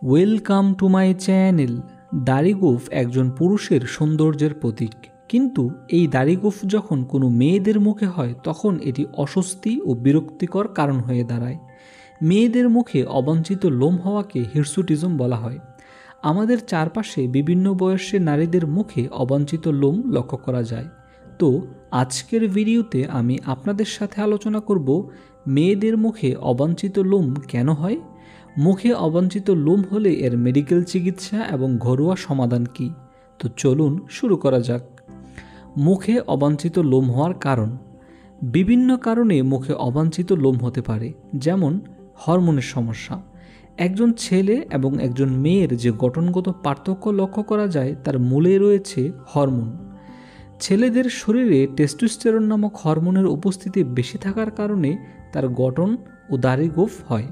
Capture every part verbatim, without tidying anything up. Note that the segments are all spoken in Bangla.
Welcome to my channel. দাড়ি গোঁফ একজন পুরুষের সৌন্দর্যের প্রতীক, কিন্তু এই দাড়ি গোঁফ যখন কোনো মেয়েদের মুখে হয় তখন এটি অস্বস্তি ও বিরক্তিকর কারণ হয়ে দাঁড়ায়। মেয়েদের মুখে অবাঞ্ছিত লোম হওয়াকে হিরসুটিজম বলা হয়। আমাদের চারপাশে বিভিন্ন বয়সের নারীদের মুখে অবাঞ্ছিত লোম লক্ষ্য করা যায়। তো আজকের ভিডিওতে আমি আপনাদের সাথে আলোচনা করব মেয়েদের মুখে অবাঞ্ছিত লোম কেন হয়, মুখে অবাঞ্ছিত লোম হলে এর মেডিকেল চিকিৎসা এবং ঘরোয়া সমাধান কী। তো চলুন শুরু করা যাক। মুখে অবাঞ্ছিত লোম হওয়ার কারণ। বিভিন্ন কারণে মুখে অবাঞ্ছিত লোম হতে পারে, যেমন হরমোনের সমস্যা। একজন ছেলে এবং একজন মেয়ের যে গঠনগত পার্থক্য লক্ষ্য করা যায় তার মূলে রয়েছে হরমোন। ছেলেদের শরীরে টেস্টোস্টেরন নামক হরমোনের উপস্থিতি বেশি থাকার কারণে তার গঠন ও দাড়ি গোঁফ হয়।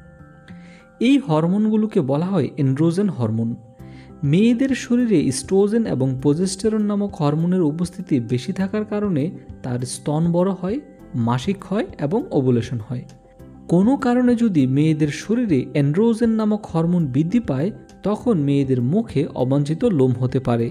এই হরমোনগুলোকে বলা হয় এন্ড্রোজেন হরমোন। মেয়েদের শরীরে ইস্ট্রোজেন এবং প্রোজেস্টেরন নামক হরমোনের উপস্থিতি বেশি থাকার কারণে তার স্তন বড় হয়, মাসিক হয় এবং ওভুলেশন হয়। কোনো কারণে যদি মেয়েদের শরীরে অ্যান্ড্রোজেন নামক হরমোন বৃদ্ধি পায় তখন মেয়েদের মুখে অবাঞ্ছিত লোম হতে পারে।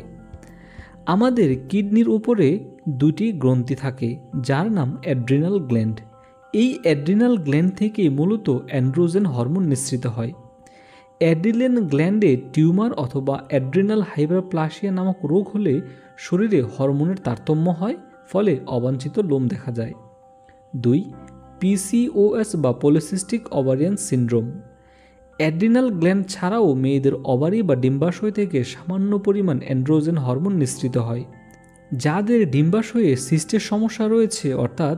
আমাদের কিডনির উপরে দুটি গ্রন্থি থাকে যার নাম অ্যাড্রিনাল গ্ল্যান্ড। এই অ্যাড্রিনাল গ্ল্যান্ড থেকেই মূলত অ্যান্ড্রোজেন হরমোন নিঃসৃত হয়। অ্যাড্রিনাল গ্ল্যান্ডে টিউমার অথবা অ্যাড্রিনাল হাইপারপ্লাসিয়া নামক রোগ হলে শরীরে হরমোনের তারতম্য হয়, ফলে অবাঞ্ছিত লোম দেখা যায়। দুই, পিসিওএস বা polycystic ovarian syndrome. Adrenal gland ছাড়াও মেয়েদের ওভারি বা ডিম্বাশয় থেকে সামান্য পরিমাণ অ্যান্ড্রোজেন হরমোন নিঃসৃত হয়। যাদের ডিম্বাশয়ে সিস্টের সমস্যা রয়েছে, অর্থাৎ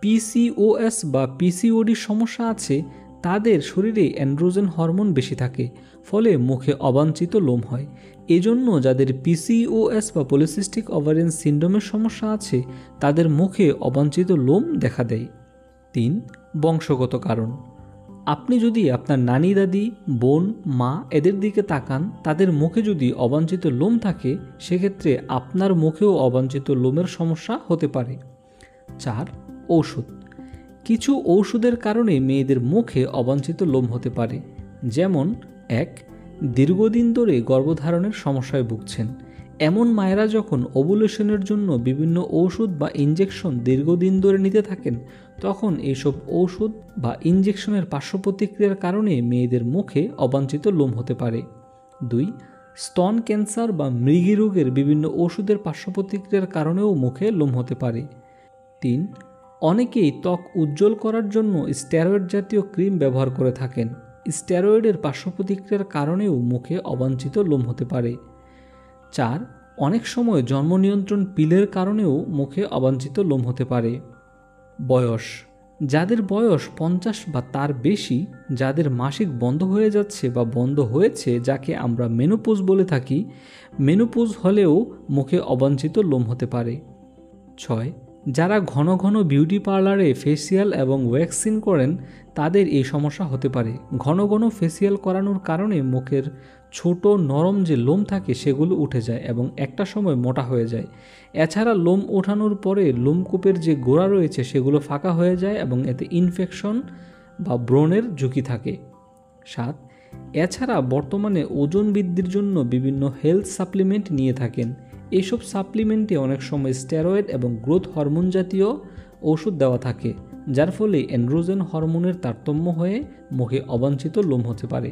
পিসিওএস বা পিসিওডির সমস্যা আছে, তাদের শরীরে অ্যান্ড্রোজেন হরমোন বেশি থাকে, ফলে মুখে অবাঞ্ছিত লোম হয়। এজন্য যাদের পিসিওএস বা পলিসিস্টিক ওভারিয়ান সিনড্রোমের সমস্যা আছে তাদের মুখে অবাঞ্ছিত লোম দেখা দেয়। তিন, বংশগত কারণ। আপনি যদি আপনার নানি দাদি, বোন, মা এদের দিকে তাকান, তাদের মুখে যদি অবাঞ্ছিত লোম থাকে সেক্ষেত্রে আপনার মুখেও অবাঞ্ছিত লোমের সমস্যা হতে পারে। চার, ঔষধ। কিছু ঔষধের কারণে মেয়েদের মুখে অবাঞ্ছিত লোম হতে পারে, যেমন এক, দীর্ঘদিন ধরে গর্ভধারণের সমস্যায় ভুগছেন। এমন মায়েরা যখন ওভুলেশনের জন্য বিভিন্ন ঔষধ বা ইনজেকশন দীর্ঘদিন ধরে নিতে থাকেন তখন এইসব ঔষধ বা ইনজেকশনের পার্শ্ব প্রতিক্রিয়ার কারণে মেয়েদের মুখে অবাঞ্ছিত লোম হতে পারে। দুই, স্তন ক্যান্সার বা মৃগী রোগের বিভিন্ন ওষুধের পার্শ্ব প্রতিক্রিয়ার কারণেও মুখে লোম হতে পারে। তিন, অনেকেই ত্বক উজ্জ্বল করার জন্য স্টেরয়েড জাতীয় ক্রিম ব্যবহার করে থাকেন। স্টেরয়েডের পার্শ্ব প্রতিক্রিয়ার কারণেও মুখে অবাঞ্ছিত লোম হতে পারে। চার, অনেক সময় জন্ম নিয়ন্ত্রণ পিলের কারণেও মুখে অবাঞ্ছিত লোম হতে পারে। বয়স। যাদের বয়স পঞ্চাশ বা তার বেশি, যাদের মাসিক বন্ধ হয়ে যাচ্ছে বা বন্ধ হয়েছে, যাকে আমরা মেনোপজ বলে থাকি, মেনোপজ হলেও মুখে অবাঞ্ছিত লোম হতে পারে। ছয়, যারা ঘন ঘন বিউটি পার্লারে ফেসিয়াল এবং ওয়্যাক্সিং করেন তাদের এই সমস্যা হতে পারে। ঘন ঘন ফেসিয়াল করানোর কারণে মুখের ছোট নরম যে লোম থাকে সেগুলো উঠে যায় এবং একটা সময় মোটা হয়ে যায়। এছাড়া লোম ওঠানোর পরে লোমকূপের যে গোড়া রয়েছে সেগুলো ফাঁকা হয়ে যায় এবং এতে ইনফেকশন বা ব্রণের ঝুঁকি থাকে। সাত, এছাড়া বর্তমানে ওজন বৃদ্ধির জন্য বিভিন্ন হেলথ সাপ্লিমেন্ট নিয়ে থাকেন। এইসব সাপ্লিমেন্টে অনেক সময় স্টেরয়েড এবং গ্রোথ হরমোন জাতীয় ওষুধ দেওয়া থাকে, যার ফলে অ্যান্ড্রোজেন হরমোনের তারতম্য হয়ে মুখে অবাঞ্ছিত লোম হতে পারে।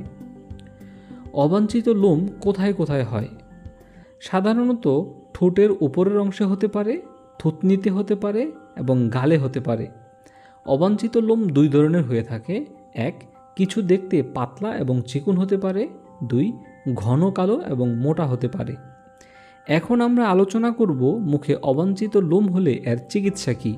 অবাঞ্ছিত লোম কোথায় কোথায় হয়? সাধারণত ঠোঁটের উপরের অংশে হতে পারে, থুতনিতে হতে পারে এবং গালে হতে পারে। অবাঞ্ছিত লোম দুই ধরনের হয়ে থাকে। এক, কিছু দেখতে পাতলা এবং চিকন হতে পারে। দুই, ঘন কালো এবং মোটা হতে পারে। এখন আমরা আলোচনা করব মুখে অবাঞ্ছিত লোম হলে এর চিকিৎসা কী।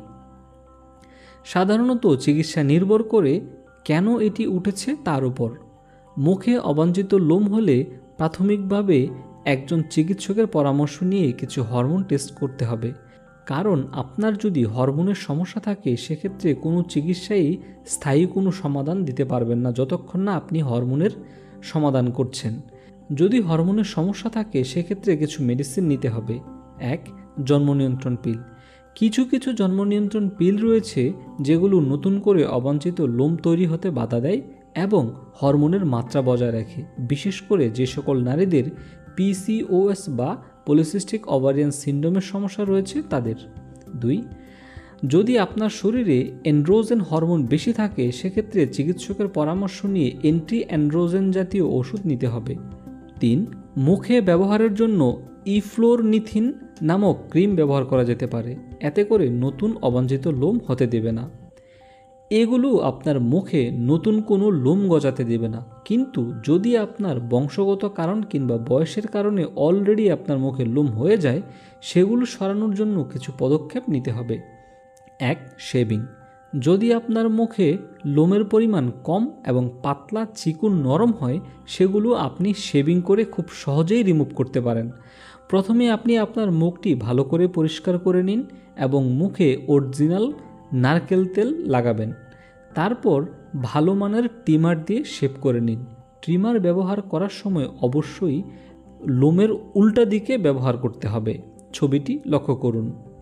সাধারণত চিকিৎসা নির্ভর করে কেন এটি উঠেছে তার উপর। মুখে অবাঞ্ছিত লোম হলে প্রাথমিকভাবে একজন চিকিৎসকের পরামর্শ নিয়ে কিছু হরমোন টেস্ট করতে হবে, কারণ আপনার যদি হরমোনের সমস্যা থাকে সেক্ষেত্রে কোনো চিকিৎসাই স্থায়ী কোনো সমাধান দিতে পারবেন না যতক্ষণ না আপনি হরমোনের সমাধান করছেন। যদি হরমোনের সমস্যা থাকে সেক্ষেত্রে কিছু মেডিসিন নিতে হবে। এক, জন্ম নিয়ন্ত্রণ পিল। কিছু কিছু জন্ম নিয়ন্ত্রণ পিল রয়েছে যেগুলো নতুন করে অবাঞ্ছিত লোম তৈরি হতে বাধা দেয়, এবং হরমোনের মাত্রা বজায় রাখে, বিশেষ করে যে সকল নারীদের পিসিওএস বা পলিসিস্টিক ওভারিয়ান সিন্ড্রোমের সমস্যা রয়েছে তাদের। দুই, যদি আপনার শরীরে অ্যান্ড্রোজেন হরমোন বেশি থাকে সেক্ষেত্রে চিকিৎসকের পরামর্শ নিয়ে অ্যান্টি অ্যান্ড্রোজেন জাতীয় ওষুধ নিতে হবে। তিন, মুখে ব্যবহারের জন্য ইফ্লোরনিথিন নামক ক্রিম ব্যবহার করা যেতে পারে, এতে করে নতুন অবাঞ্ছিত লোম হতে দেবে না। এগুলো আপনার মুখে নতুন কোনো লোম গজাতে দেবে না, কিন্তু যদি আপনার বংশগত কারণ কিংবা বয়সের কারণে অলরেডি আপনার মুখে লোম হয়ে যায় সেগুলো সরানোর জন্য কিছু পদক্ষেপ নিতে হবে। এক, শেভিং। যদি আপনার মুখে লোমের পরিমাণ কম এবং পাতলা চিকুন নরম হয় সেগুলো আপনি শেভিং করে খুব সহজেই রিমুভ করতে পারেন। প্রথমে আপনি আপনার মুখটি ভালো করে পরিষ্কার করে নিন এবং মুখে অরিজিনাল নারকেল তেল লাগাবেন। তারপর ভালো মানের ট্রিমার দিয়ে শেভ করে নিন। ট্রিমার ব্যবহার করার সময় অবশ্যই লোমের উল্টা দিকে ব্যবহার করতে হবে। ছবিটি লক্ষ্য করুন।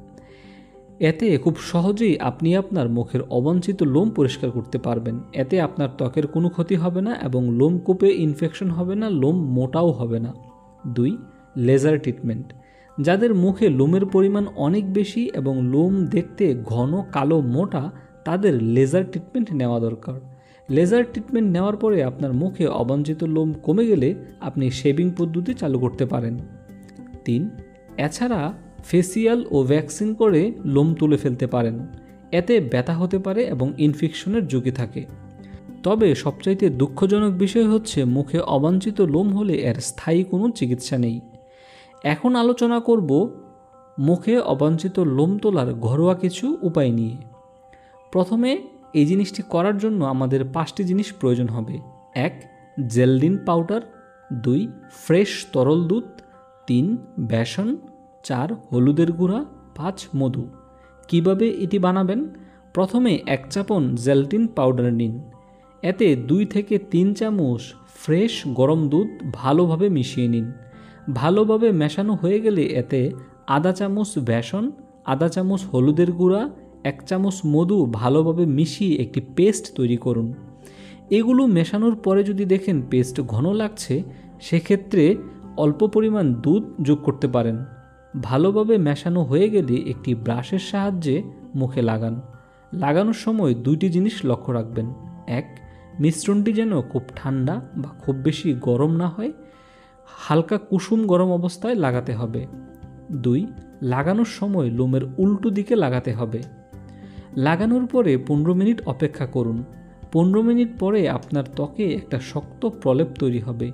এতে খুব সহজেই আপনি আপনার মুখের অবাঞ্ছিত লোম পরিষ্কার করতে পারবেন। এতে আপনার ত্বকের কোনো ক্ষতি হবে না এবং লোমকূপে ইনফেকশন হবে না, লোম মোটাও হবে না। দুই, লেজার ট্রিটমেন্ট। যাদের মুখে লোমের পরিমাণ অনেক বেশি এবং লোম দেখতে ঘন কালো মোটা তাদের লেজার ট্রিটমেন্ট নেওয়া দরকার। লেজার ট্রিটমেন্ট নেওয়ার পরে আপনার মুখে অবাঞ্ছিত লোম কমে গেলে আপনি শেভিং পদ্ধতি চালু করতে পারেন। তিন, এছাড়া ফেসিয়াল ও ভ্যাকসিন করে লোম তুলে ফেলতে পারেন। এতে ব্যথা হতে পারে এবং ইনফেকশনের ঝুঁকি থাকে। তবে সবচাইতে দুঃখজনক বিষয় হচ্ছে মুখে অবাঞ্ছিত লোম হলে এর স্থায়ী কোনো চিকিৎসা নেই। এখন আলোচনা করব মুখে অবাঞ্ছিত লোম তোলার ঘরোয়া কিছু উপায় নিয়ে। প্রথমে এই জিনিসটি করার জন্য আমাদের পাঁচটি জিনিস প্রয়োজন হবে। এক, জেলডিন পাউডার। দুই, ফ্রেশ তরল দুধ। তিন, বেসন। চার, হলুদের গুঁড়া। পাঁচ, মধু। কিভাবে এটি বানাবেন? প্রথমে এক চামচ জেলটিন পাউডার নিন। এতে দুই থেকে তিন চামচ ফ্রেশ গরম দুধ ভালোভাবে মিশিয়ে নিন। ভালোভাবে মেশানো হয়ে গেলে এতে আধা চামচ বেসন, আধা চামচ হলুদের গুঁড়া, এক চামচ মধু ভালোভাবে মিশিয়ে একটি পেস্ট তৈরি করুন। এগুলো মেশানোর পরে যদি দেখেন পেস্ট ঘন লাগছে সেক্ষেত্রে অল্প পরিমাণ দুধ যোগ করতে পারেন। ভালোভাবে মেশানো হয়ে গেলে একটি ব্রাশের সাহায্যে মুখে লাগান। লাগানোর সময় দুইটি জিনিস লক্ষ্য রাখবেন। এক, মিশ্রণটি যেন খুব ঠান্ডা বা খুব বেশি গরম না হয়, হালকা কুসুম গরম অবস্থায় লাগাতে হবে। দুই, লাগানোর সময় লোমের উল্টো দিকে লাগাতে হবে। লাগানোর পরে পনেরো মিনিট অপেক্ষা করুন। পনেরো মিনিট পরে আপনার ত্বকে একটা শক্ত প্রলেপ তৈরি হবে।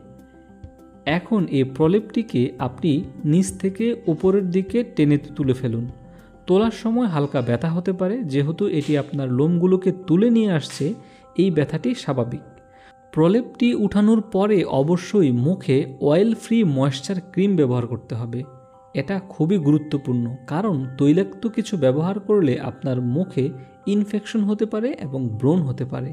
এখন এই প্রলেপটিকে আপনি নিচ থেকে উপরের দিকে টেনে তুলে ফেলুন। তোলার সময় হালকা ব্যথা হতে পারে, যেহেতু এটি আপনার লোমগুলোকে তুলে নিয়ে আসছে এই ব্যথাটি স্বাভাবিক। প্রলেপটি উঠানোর পরে অবশ্যই মুখে অয়েল ফ্রি ময়েশ্চার ক্রিম ব্যবহার করতে হবে। এটা খুবই গুরুত্বপূর্ণ, কারণ তৈলাক্ত কিছু ব্যবহার করলে আপনার মুখে ইনফেকশন হতে পারে এবং ব্রণ হতে পারে।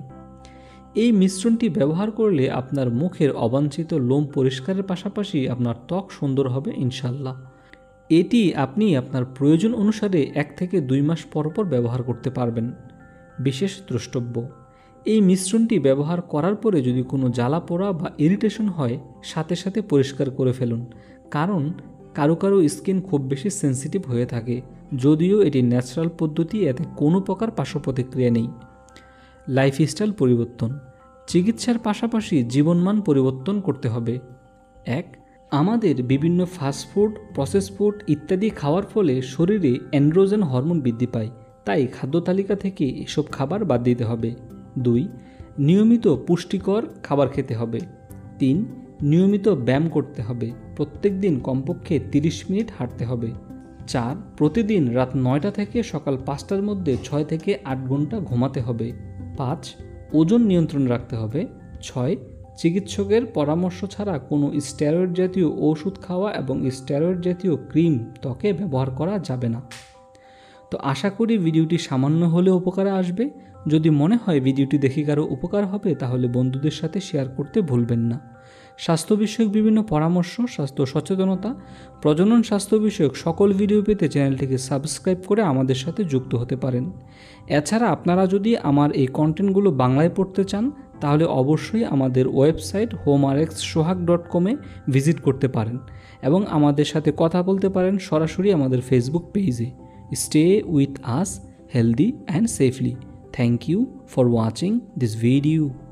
এই মিশ্রণটি ব্যবহার করলে আপনার মুখের অবাঞ্ছিত লোম পরিষ্কারের পাশাপাশি আপনার ত্বক সুন্দর হবে ইনশাল্লাহ। এটি আপনি আপনার প্রয়োজন অনুসারে এক থেকে দুই মাস পর পর ব্যবহার করতে পারবেন। বিশেষ দ্রষ্টব্য, এই মিশ্রণটি ব্যবহার করার পরে যদি কোনো জ্বালা পোড়া বা ইরিটেশন হয় সাথে সাথে পরিষ্কার করে ফেলুন, কারণ কারো কারো স্কিন খুব বেশি সেন্সিটিভ হয়ে থাকে। যদিও এটি ন্যাচারাল পদ্ধতি, এতে কোনো প্রকার পার্শ্ব প্রতিক্রিয়া নেই। লাইফস্টাইল পরিবর্তন। চিকিৎসার পাশাপাশি জীবনমান পরিবর্তন করতে হবে। এক, আমাদের বিভিন্ন ফাস্টফুড, প্রসেস ফুড ইত্যাদি খাওয়ার ফলে শরীরে অ্যান্ড্রোজেন হরমোন বৃদ্ধি পায়, তাই খাদ্য তালিকা থেকে এসব খাবার বাদ দিতে হবে। দুই, নিয়মিত পুষ্টিকর খাবার খেতে হবে। তিন, নিয়মিত ব্যায়াম করতে হবে। প্রত্যেক দিন কমপক্ষে তিরিশ মিনিট হাঁটতে হবে। চার, প্রতিদিন রাত নয়টা থেকে সকাল পাঁচটার মধ্যে ছয় থেকে আট ঘন্টা ঘুমাতে হবে। পাঁচ, ওজন নিয়ন্ত্রণ রাখতে হবে। ছয়, চিকিৎসকের পরামর্শ ছাড়া কোনো স্টেরয়েড জাতীয় ওষুধ খাওয়া এবং স্টেরয়েড জাতীয় ক্রিম ত্বকে ব্যবহার করা যাবে না। তো আশা করি ভিডিওটি সামান্য হলেও উপকারে আসবে। যদি মনে হয় ভিডিওটি দেখে কারো উপকার হবে তাহলে বন্ধুদের সাথে শেয়ার করতে ভুলবেন না। স্বাস্থ্য বিষয়ক বিভিন্ন পরামর্শ, স্বাস্থ্য সচেতনতা, প্রজনন স্বাস্থ্য বিষয়ক সকল ভিডিও পেতে চ্যানেলটিকে সাবস্ক্রাইব করে আমাদের সাথে যুক্ত হতে পারেন। এছাড়া আপনারা যদি আমার এই কন্টেন্টগুলো বাংলায় পড়তে চান তাহলে অবশ্যই আমাদের website home R X Sohag dot কমে ভিজিট করতে পারেন এবং আমাদের সাথে কথা বলতে পারেন সরাসরি আমাদের ফেসবুক পেজে। Stay with us healthy and safely. Thank you for watching this video.